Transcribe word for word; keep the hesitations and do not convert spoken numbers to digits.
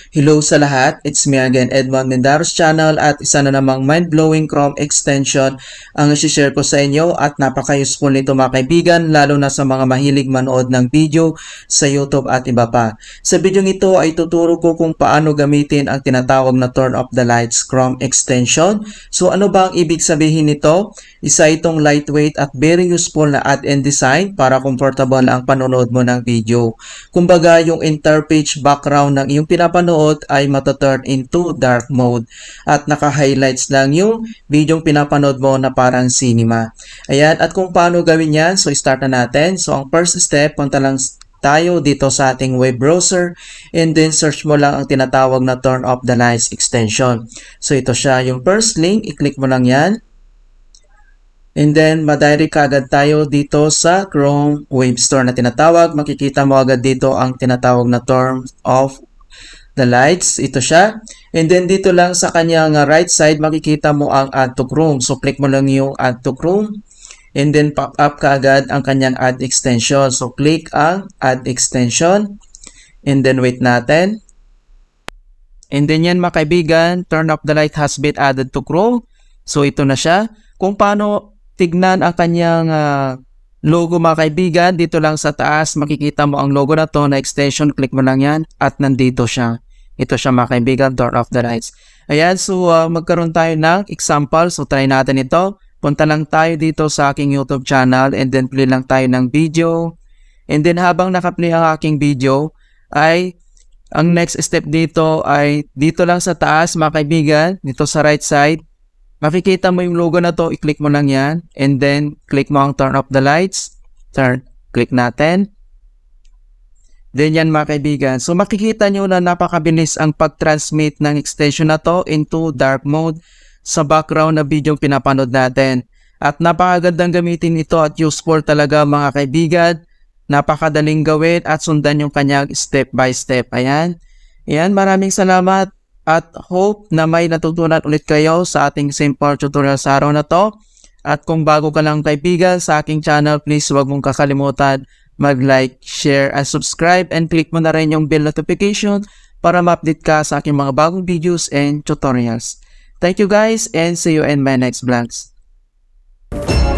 Hello sa lahat, it's me again Edmund Mindaros channel at isa na namang mind-blowing Chrome extension ang isi-share ko sa inyo at napaka-useful nito mga kaibigan lalo na sa mga mahilig manood ng video sa YouTube at iba pa. Sa video ito ay tuturo ko kung paano gamitin ang tinatawag na Turn Off the Lights Chrome extension. So ano ba ang ibig sabihin nito? Isa itong lightweight at very useful na add-in design para comfortable ang panonood mo ng video. Kumbaga yung interpage background ng iyong pinapanood ay mata-turn into dark mode at naka-highlights lang yung video pinapanood mo na parang cinema. Ayan, at kung paano gawin yan, so start na natin. So ang first step, punta lang tayo dito sa ating web browser and then search mo lang ang tinatawag na Turn Off the Lights extension. So ito siya, yung first link, i-click mo lang yan. And then, madirect agad tayo dito sa Chrome Web Store na tinatawag. Makikita mo agad dito ang tinatawag na Turn Off the Lights. Ito siya. And then, dito lang sa kanyang right side, makikita mo ang Add to Chrome. So, click mo lang yung Add to Chrome. And then, pop up kaagad ang kanyang Add Extension. So, click ang Add Extension. And then, wait natin. And then, yan mga kaibigan, Turn Off the Light has been added to Chrome. So, ito na siya. Kung paano tignan ang kanyang uh, logo mga kaibigan, dito lang sa taas makikita mo ang logo na to na extension, click mo lang yan at nandito siya. Ito siya mga kaibigan, Turn Off the Lights. Ayan, so uh, magkaroon tayo ng example, so try natin ito. Punta lang tayo dito sa aking YouTube channel and then play lang tayo ng video. And then habang nakaplay ang aking video ay ang next step dito ay dito lang sa taas mga kaibigan, dito sa right side. Makikita mo yung logo na to, i-click mo lang yan, and then click mo ang Turn Off the Lights, turn, click natin. Then yan mga kaibigan, so makikita nyo na napakabilis ang pag-transmit ng extension na to into dark mode sa background na video pinapanood natin. At napakagandang gamitin ito at useful talaga mga kaibigan, napakadaling gawin at sundan yung kanyang step by step. Ayan, ayan, maraming salamat. At hope na may natutunan ulit kayo sa ating simple tutorial sa araw na to. At kung bago ka lang kaibigan sa aking channel, please huwag mong kakalimutan mag-like, share, and subscribe. And click mo na rin yung bell notification para ma-update ka sa aking mga bagong videos and tutorials. Thank you guys and see you in my next vlogs.